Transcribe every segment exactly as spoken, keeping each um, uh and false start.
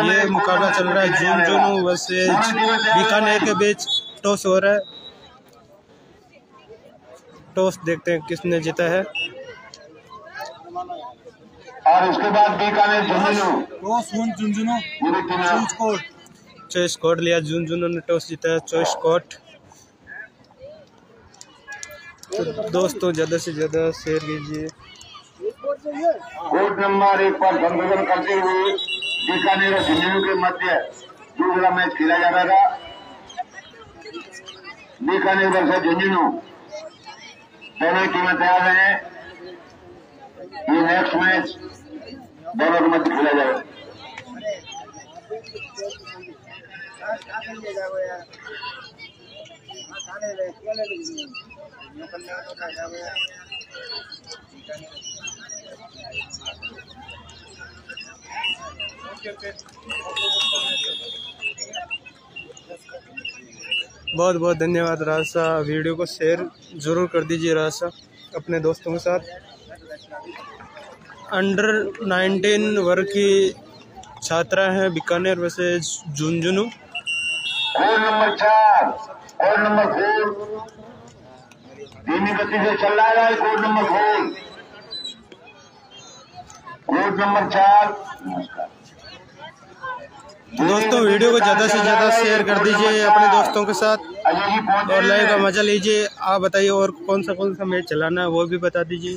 ये मुकाबला चल रहा है झुंझुनू वर्सेज बीकानेर के बीच। टॉस हो रहा है, टॉस देखते हैं किसने जीता है। और उसके बाद बीकानेर झुंझुनू चॉइस कोड लिया, झुंझुनू ने टॉस जीता है। चॉइस कोड तो दोस्तों ज़्यादा से ज़्यादा शेयर कीजिए। कोर्ट नंबर एक पर संशोधन करते हुए बीकानेर और झुंझुनू के मध्य दूसरा मैच खेला जा रहा था। बीकानेर वर्सेज झुंझुनू दोनों टीमें तैयार हैं। ये नेक्स्ट मैच दोनों के मध्य खेला जाएगा। बहुत बहुत धन्यवाद राजा। वीडियो को शेयर ज़रूर कर दीजिए राजा अपने दोस्तों के साथ। अंडर नाइनटीन वर्ग की छात्रा है Bikaner versus Jhunjhunu. Code number चार, कोड नंबर फोर धीमी गति से चल रहा है। Code number four, code number चार। दोस्तों वीडियो को ज़्यादा से ज़्यादा शेयर कर दीजिए अपने दोस्तों के साथ और लाइव का मजा लीजिए। आप बताइए और कौन सा कौन सा मैच चलाना है वो भी बता दीजिए।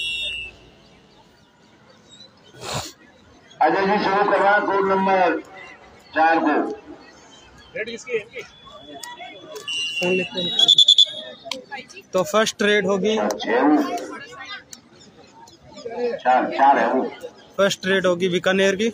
अजय जी शुरू करवा कोड नंबर चार को। तो फर्स्ट रेड होगी, चार चार है वो। फर्स्ट रेड होगी बीकानेर की।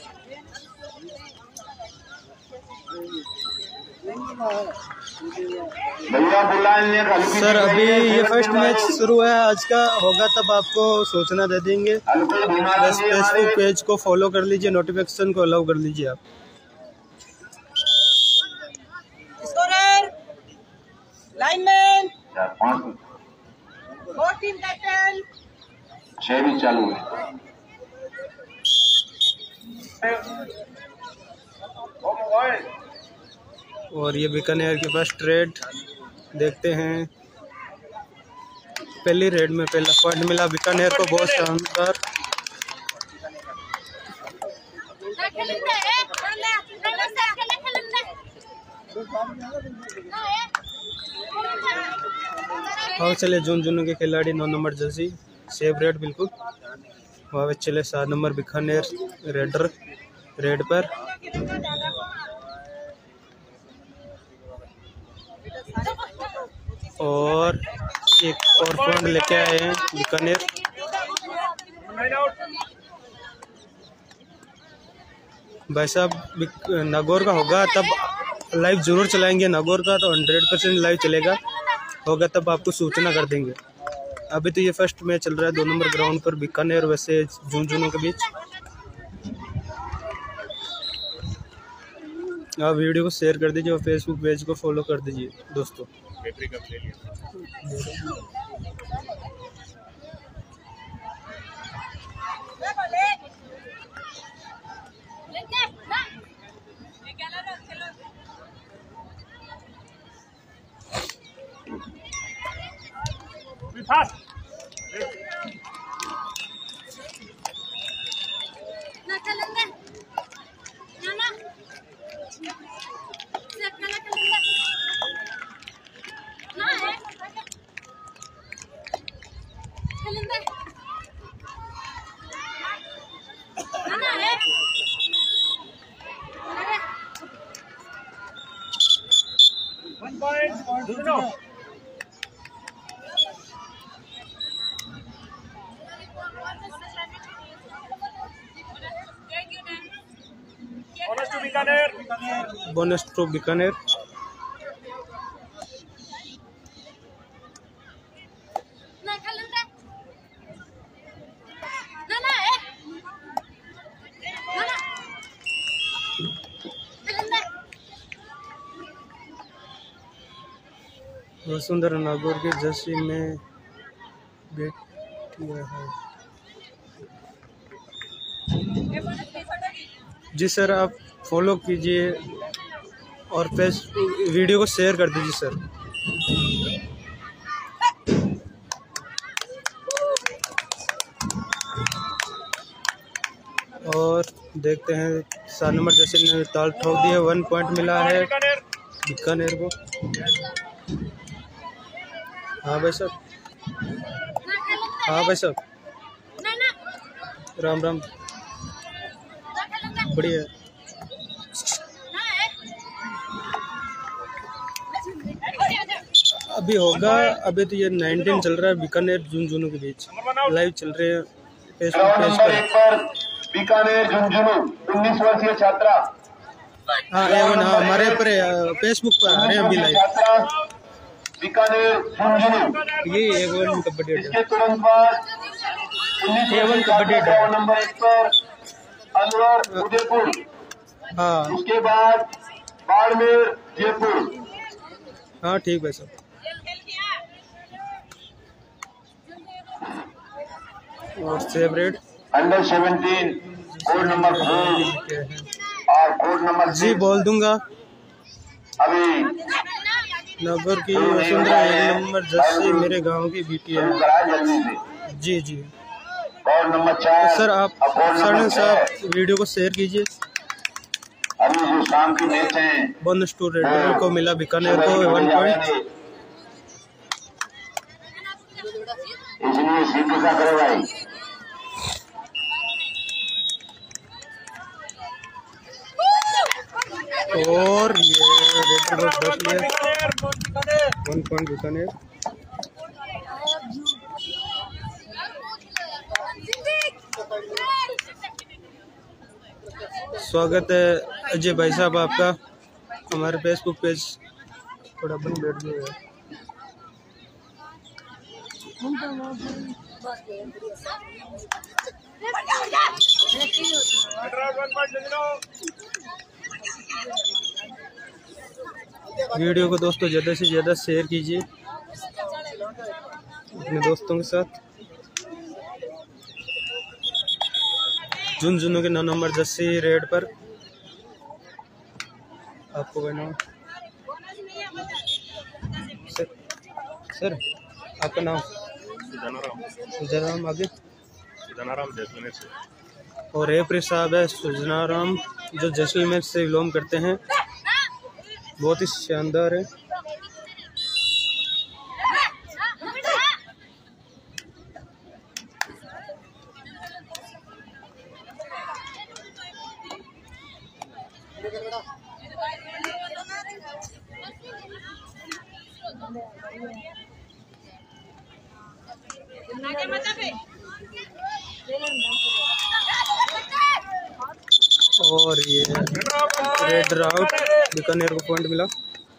सर अभी ये फर्स्ट मैच शुरू है आज का, होगा तब आपको सूचना दे देंगे। बस फेसबुक पेज को फॉलो कर लीजिए, नोटिफिकेशन को अलाउ कर लीजिए आप। लाइनमैन छह भी चालू है। और ये बीकानेर की फर्स्ट रेड देखते हैं। पहली रेड में पहला पॉइंट मिला बीकानेर को, बहुत शानदार। और चले झुंझुनू के खिलाड़ी नौ नंबर जर्सी सेव रेड बिल्कुल वहाँ चले। सात नंबर बीकानेर रेडर रेड पर। और एक और पॉइंट लेके आए हैं बीकानेर। भाई साहब नागौर का होगा तब लाइव जरूर चलाएंगे। नागौर का तो हंड्रेड परसेंट लाइव चलेगा, होगा तब आपको सूचना कर देंगे। अभी तो ये फर्स्ट मैच चल रहा है दो नंबर ग्राउंड पर बीकानेर वैसे झुंझुनू के बीच। आप वीडियो को शेयर कर दीजिए और फेसबुक पेज को फॉलो कर दीजिए दोस्तों। Bonus to Bikaner. वसुंधरा नागौर के जर्सी में बैठी है। जी सर, आप फॉलो कीजिए और फेस वीडियो को शेयर कर दीजिए सर। और देखते हैं सात नंबर जैसे ने ताल ठोक दिया, वन पॉइंट मिला है बीकानेर को। हाँ भाई साहब, हाँ भाई साहब, राम राम, बढ़िया। अभी होगा, अभी तो ये नाइनटीन चल रहा है बीकानेर झुंझुनू के बीच, लाइव चल रहे हैं फेसबुक पेज पर। बीकानेर झुंझुनू उन्नीस वर्षीय छात्रा, हाँ एवन, हाँ हमारे पर फेसबुक पर आ रहे हैं अभी लाइव। बीकानेर झुंझुनू ये एवन कबड्डी अड्डा, इसके तुरंत बाद एवन कबड्डी अड्डा नंबर एक पर अलवर उदयपुर, हाँ उसके बाद बाड़मेर जयपुर। हाँ ठीक है सर। और safe raid under seventeen code number four और कोड नंबर जी बोल दूंगा। अभी नगर की वसुंधरा एक नंबर जर्सी मेरे गांव की बीटी है। जल्दी से जी जी कोड नंबर चार। सर, आप सर साहब वीडियो को शेयर कीजिए। अभी जो शाम की मैच है वन स्टूडेंट को मिला बीकानेर को वन पॉइंट, इसलिए सीधे सा करो भाई। और ये रेड बॉक्स दस है वन पॉइंट बीकानेर। स्वागत है अजय भाई साहब आपका हमारे फेसबुक पेज। थोड़ा बन बैठ गया है। वीडियो को दोस्तों ज़्यादा से ज़्यादा शेयर कीजिए अपने दोस्तों के साथ। झुंझुनू के नौ नंबर जर्सी रेड पर आपको बना सर, सर आपका नाम सुजनाराम, आगे सुजनाराम जैसलमेर से। और रेफरी साहब है सुजनाराम जो जैसलमेर से बिलोंग करते हैं, बहुत ही शानदार है। और ये रेड राउट बीकानेर को पॉइंट मिला।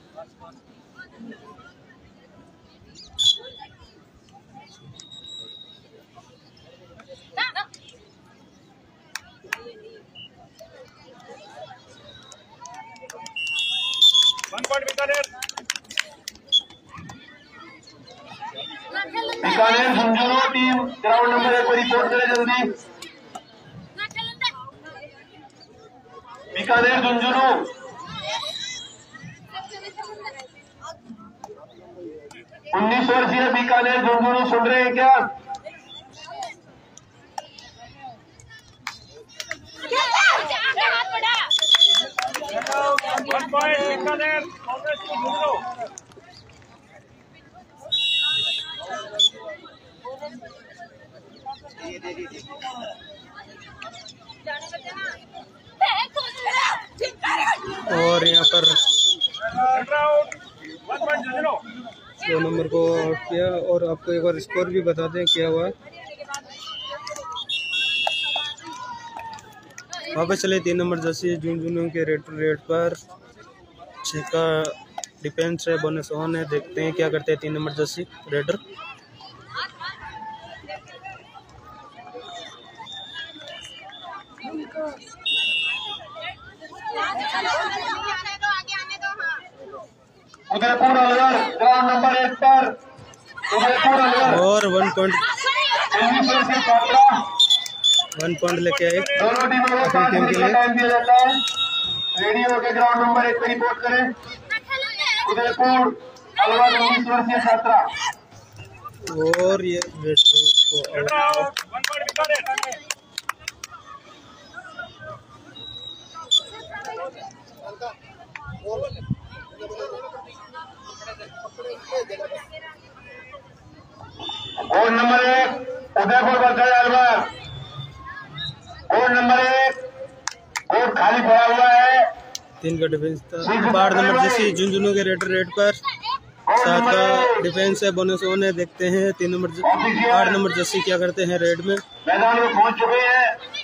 Bikaner Jhunjhunu team ground number एक पर रिपोर्ट करें जल्दी। बीकानेर झुंझुनू उन्नीस वर्षीय बीकानेर झुंझुनू सुन रहे हैं क्या? और यहाँ पर दो नंबर को आउट किया। और आपको एक बार स्कोर भी बता दें क्या हुआ। वापस चले तीन नंबर जर्सी झुंझुनू के रेड रेड पर छः का डिफेंस है, बोनस ऑन है। देखते हैं क्या करते हैं तीन number jersey raider. Udaipur Alwar ground number एक पर उदयपुर अलवर और वन पॉइंट उन्नीस वर्षीय छात्रा वन पॉइंट लेके आए दोनों टीमों को पाँच मिनट का टाइम दिया जाता है। रेडी होकर ग्राउंड नंबर एक पे रिपोर्ट करें। उदयपुर अलवर उन्नीस वर्षीय छात्रा। और ये कोड नंबर एक Udaipur versus Alwar. Code number एक कोड खाली पड़ा हुआ है। तीन का डिफेंस था। बार नंबर जैसी झुंझुनू के रेड रेड पर सात का डिफेंस है, बोनस ऑन है। देखते हैं तीन नंबर आठ नंबर जैसी क्या करते हैं रेड में। मैदान में पहुंच चुके हैं।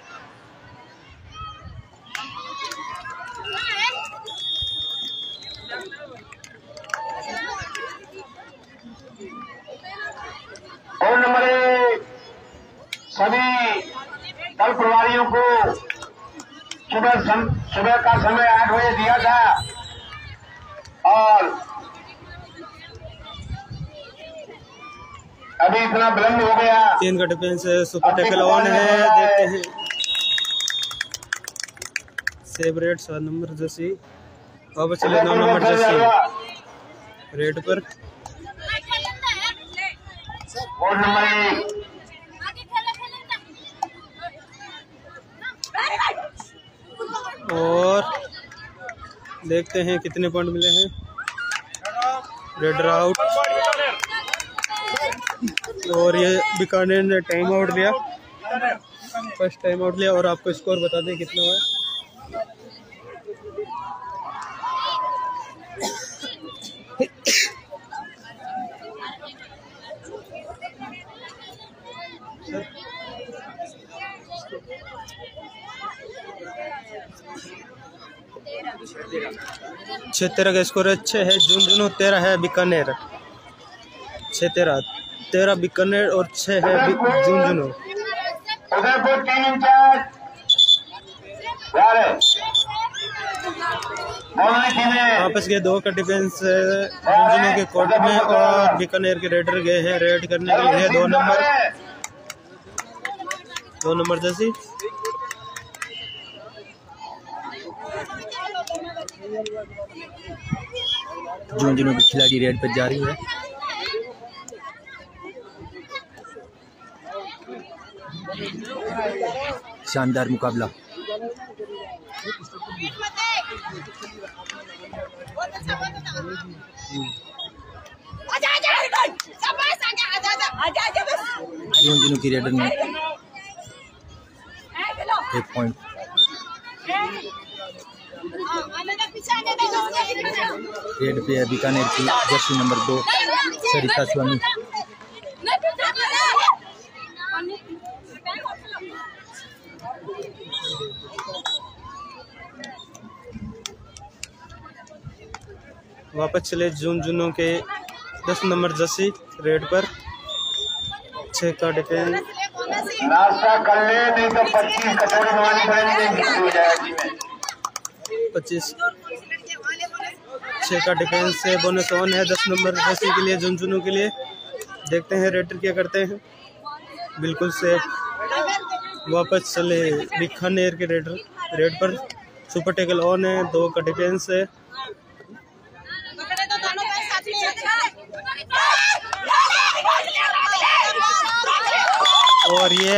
कोड नंबर एक सभी दल प्रभारियों को सुबह सम, सुबह का समय आठ बजे दिया था और अभी इतना विलम्ब हो गया। तीन का डिफेंस है, सुपर टैकल ऑन है। देखते हैं सेव रेड सात नंबर जैसी वापस चले नौ नंबर जैसी रेड पर। कोड नंबर एक और देखते हैं कितने पॉइंट मिले हैं। रेड आउट और ये बीकानेर ने टाइम आउट लिया, फर्स्ट टाइम आउट लिया। और आपको स्कोर बता दें कितना हुआ। छः तेरह का स्कोर है। छः है झुंझुनू, तेरह है बीकानेर। छः तेरह तेरह बीकानेर और छः है झुंझुनू। उदयपुर टीम इंचार्ज वापस गए दो का डिफेंस झुंझुनू के कोर्ट में और बीकानेर के रेडर गए हैं रेड करने के लिए। दो नंबर दो नंबर जैसी झुंझुनू की खिलाड़ी रेड पर जा रही है। शानदार मुकाबला। झुंझुनू की रेडर ने एक पॉइंट। रेड पे है बीकानेर की जर्सी नंबर दो सरिता स्वामी। वापस चले झुंझुनू के दस नंबर जर्सी रेड पर। छः का डिफेंस नाश्ता कर ले नहीं तो पच्चीस कटोरी बनवानी पड़ेगी। पच्चीस छः का डिफेंस से बोनस ऑन है दस नंबर जर्सी के लिए झुंझुनू के लिए। देखते हैं रेडर क्या करते हैं। बिल्कुल सेफ। वापस चले बीकानेर के रेडर रेड पर। सुपर टैकल ऑन है। दो का डिफेंस है। और ये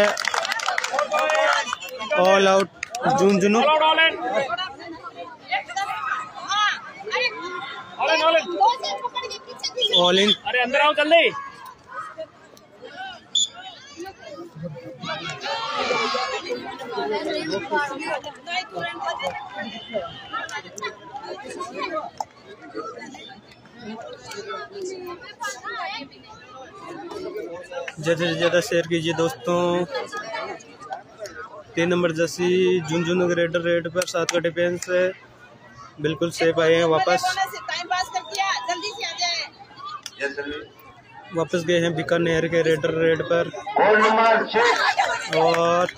all out Jhunjhunu. All in. अरे अंदर आओ जल्दी। ज़्यादा से ज़्यादा शेयर कीजिए दोस्तों। तीन नंबर जर्सी झुंझुनू के रेडर रेड पर। सात का डिफेंस है। बिल्कुल सेफ आए हैं वापस। वापस गए हैं बीकानेर के रेडर रेड पर। और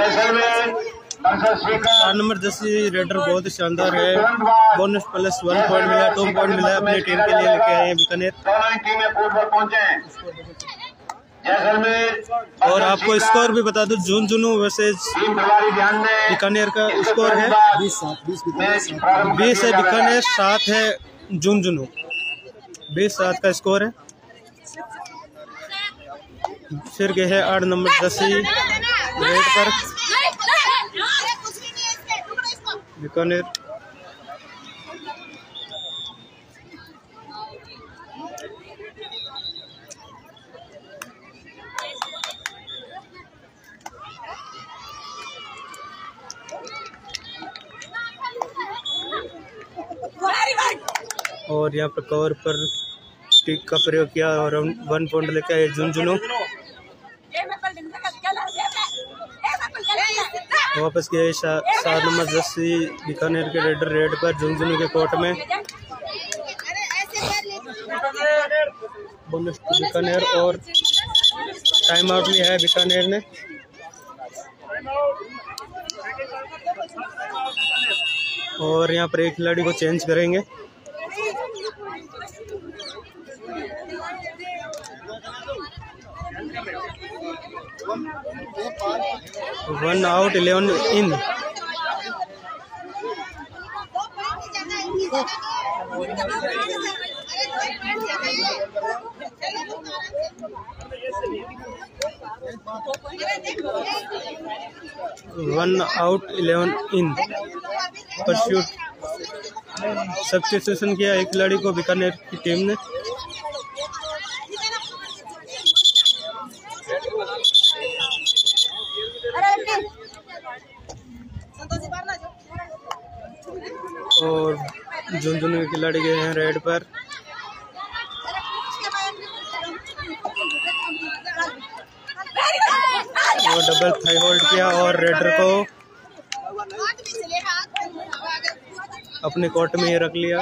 चार नंबर जर्सी रेडर बहुत ही शानदार है। बोनस प्लस वन पॉइंट मिला, टू पॉइंट मिला अपनी टीम के लिए लेके आए हैं बीकानेर। जैसलमेर और आपको स्कोर भी बता दूं, झुंझुनू वर्सेज टीम प्रभारी ध्यान दें। बीकानेर का स्कोर है बीस सात बीस बीस है बीकानेर, सात है झुंझुनू। बीस सात का स्कोर है। फिर गए है आठ नंबर दसी रेड पर बीकानेर। और यहाँ पर कवर पर स्टिक का प्रयोग किया और वन पॉइंट लेके आए झुंझुनू। वापस गए सात नंबर दसी बीकानेर के रेडर रेड पर झुंझुनू के कोर्ट में। बोनस बीकानेर और टाइम आउट लिया है बीकानेर ने। और यहाँ पर एक खिलाड़ी को चेंज करेंगे। One out eleven in. One out eleven in. Pursuit substitution किया एक खिलाड़ी को बीकानेर की टीम ने। और झुंझुनू के खिलाड़ी गए हैं रेड पर। वो डबल थाई होल्ड किया और रेडर को अपने कोर्ट में ही रख लिया।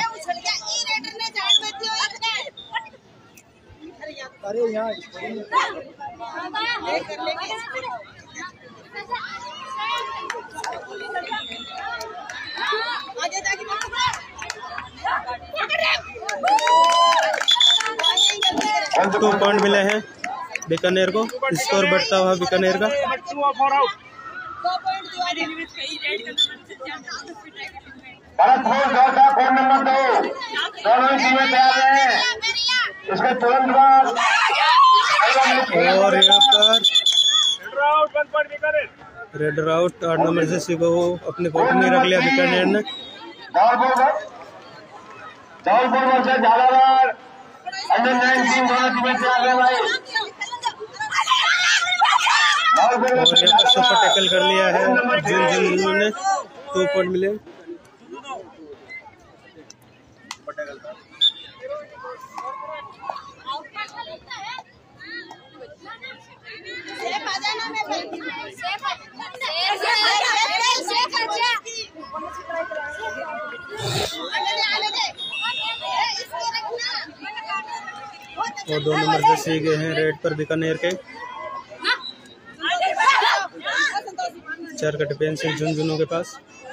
टू पॉइंट मिले हैं बीकानेर को। स्कोर बढ़ता हुआ बीकानेर का। फोन नंबर दो, दोनों टीमें तैयार हैं। इसके तुरंत बाद और यहाँ पर रेडर आउट आठ नंबर से को अपने कोर्ट में रख लिया बीकानेर ने। धौलपुर से झालावाड़ अंडर नाइनटीन दोनों टीमें तैयार हैं भाई। और यहाँ पर सुपर टैकल कर लिया है झुंझुनू ने। टू पॉइंट मिले। और दो नंबर दसी गए हैं रेड पर बीकानेर के। चार का डिफेंस है झुंझुनू के पास।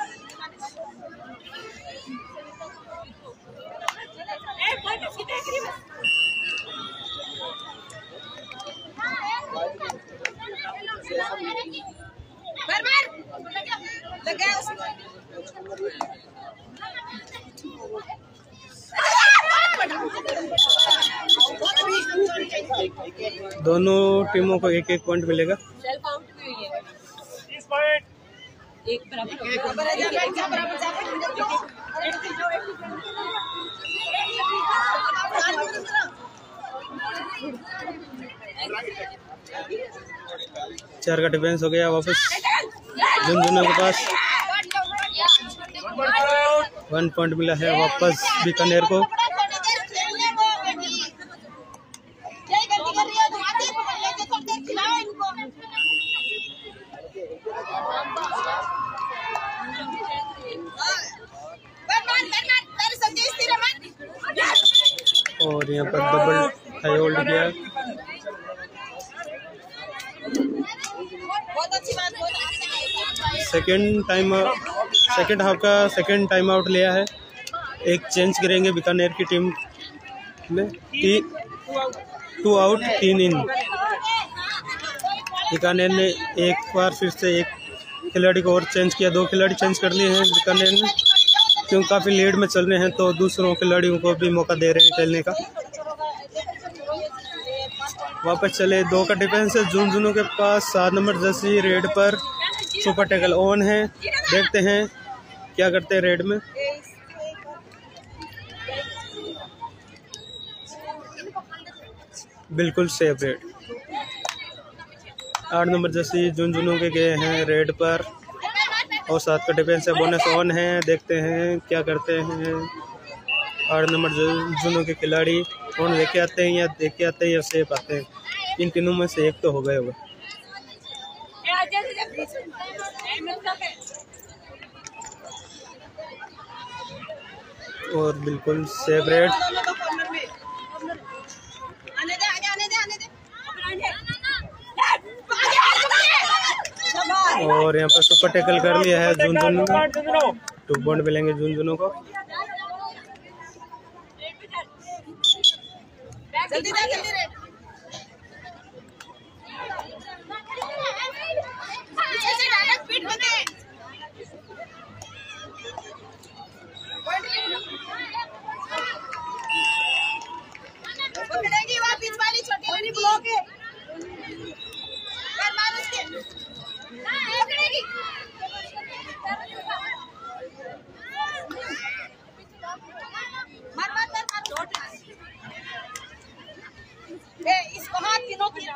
दोनों टीमों को एक एक पॉइंट मिलेगा। एक बराबर चार का डिफेंस हो गया वापस झुंझुनू के पास। वन पॉइंट मिला है वापस बीकानेर को। और यहाँ पर डबल हाई होल्ड किया। सेकेंड टाइम सेकेंड हाफ का सेकेंड टाइम आउट लिया है। एक चेंज करेंगे बीकानेर की टीम में। टी टू आउट तीन इन। बीकानेर ने एक बार फिर से एक खिलाड़ी को और चेंज किया, दो खिलाड़ी चेंज कर लिए हैं बीकानेर ने, क्योंकि काफ़ी लीड में चल रहे हैं तो दूसरों खिलाड़ियों को भी मौका दे रहे हैं खेलने का। वापस चले, दो का डिफेंस है झुंझुनू के पास, सात नंबर जर्सी रेड पर, सुपर टैकल ऑन है, देखते हैं क्या करते हैं रेड में। बिल्कुल सेफ रेड, आठ नंबर जर्सी झुंझुनू के गए हैं रेड पर और सात का डिफेंस है, बोनस ऑन है, देखते हैं क्या करते हैं। आठ नंबर झुंझुनू के खिलाड़ी ऑन लेके आते हैं या देख के आते हैं या सेफ आते हैं, इन तीनों में से एक तो हो गए होगा। और बिल्कुल सेफ रेड, और यहाँ पर सुपर टैकल कर लिया है झुंझुनू, टू पॉइंट मिलेंगे झुंझुनू को। जल्दी जा, जल्दी रे। पीछे से डायरेक्ट पीठ में दे। पकड़ेगी वहाँ बीच वाली छोटी वाली ब्लॉक है। कर मार उसके। पकड़ेगी। मार मार मार मार। इसको हाथ तीनों की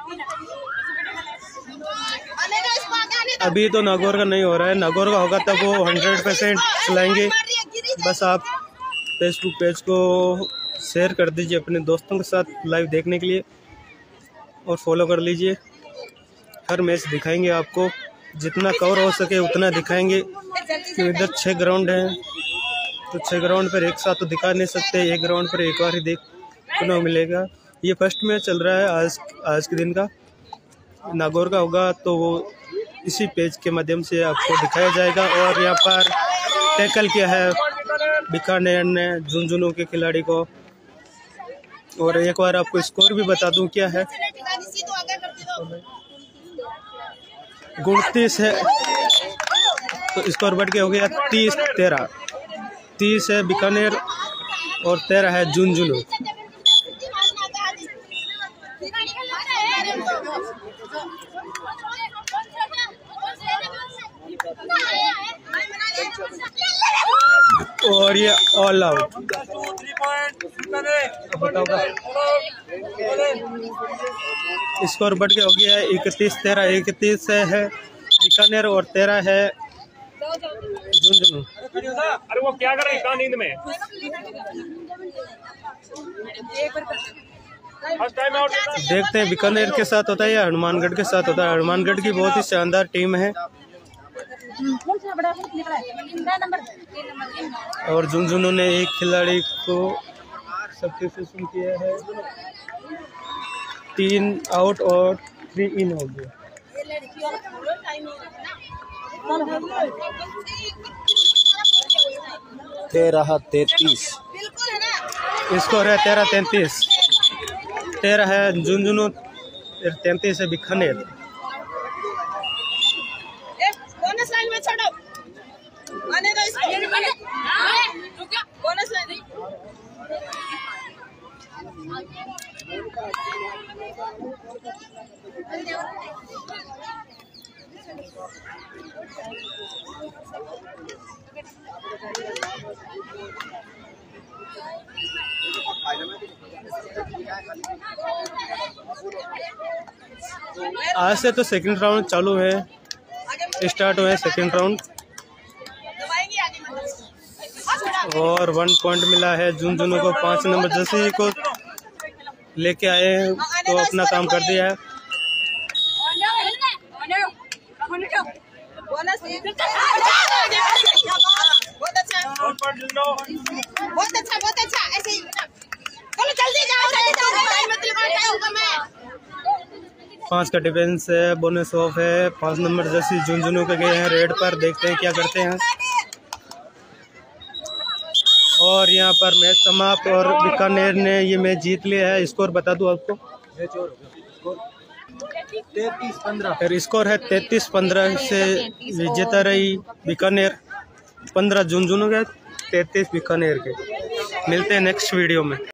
अभी तो नागौर का नहीं हो रहा है, नागौर का होगा तब वो हंड्रेड परसेंट चलाएंगे। बस आप फेसबुक पेज को शेयर कर दीजिए अपने दोस्तों के साथ लाइव देखने के लिए और फॉलो कर लीजिए। हर मैच दिखाएंगे आपको, जितना कवर हो सके उतना दिखाएंगे, क्योंकि इधर छः ग्राउंड हैं तो छः ग्राउंड पर एक साथ तो दिखा नहीं सकते, एक ग्राउंड पर एक बार ही देखने को मिलेगा। ये फर्स्ट मैच चल रहा है आज आज के दिन का, नागौर का होगा तो वो इसी पेज के माध्यम से आपको दिखाया जाएगा। और यहाँ पर टैकल किया है बीकानेर ने झुंझुनू के खिलाड़ी को, और एक बार आपको स्कोर भी बता दूं क्या है। उनतीस है तो स्कोर बढ़ के हो गया तीस तेरह, तीस है बीकानेर और तेरह है झुंझुनू। और ये ऑल आउट स्कोर बढ़ के हो गया है इकतीस तेरह, इकतीस है बीकानेर और तेरह है झुंझुनू। अरे वो क्या कर रहे हैं नींद में? देखते हैं बीकानेर के साथ होता है या हनुमानगढ़ के साथ होता है। हनुमानगढ़ की बहुत ही शानदार टीम है और झुंझुनू ने एक खिलाड़ी को सब्स्टिट्यूशन किया है, तीन आउट और थ्री इन हो गया। तेरह तैतीस स्कोर है, तेरह तैंतीस, तेरह है झुंझुनू, तैंतीस है बीकानेर। आज से तो सेकंड राउंड चालू है, स्टार्ट हुए सेकंड राउंड और वन पॉइंट मिला है झुंझुनू को। पाँच नंबर जर्सी को लेके आए हैं तो अपना काम कर दिया है। बहुत अच्छा बहुत अच्छा बहुत अच्छा ऐसे ही चलो जल्दी जाओ जल्दी जाओ। पाँच का डिफेंस है, बोनस ऑफ है, पाँच नंबर जर्सी झुंझुनू के गए हैं रेड पर, देखते हैं क्या करते हैं। और यहाँ पर मैच समाप्त और बीकानेर ने ये मैच जीत लिया है। स्कोर बता दूं आपको, तैतीस पंद्रह। फिर स्कोर है तैतीस पंद्रह से विजेता रही बीकानेर। पंद्रह जून जून हो गया, तैतीस बीकानेर के। मिलते हैं नेक्स्ट वीडियो में।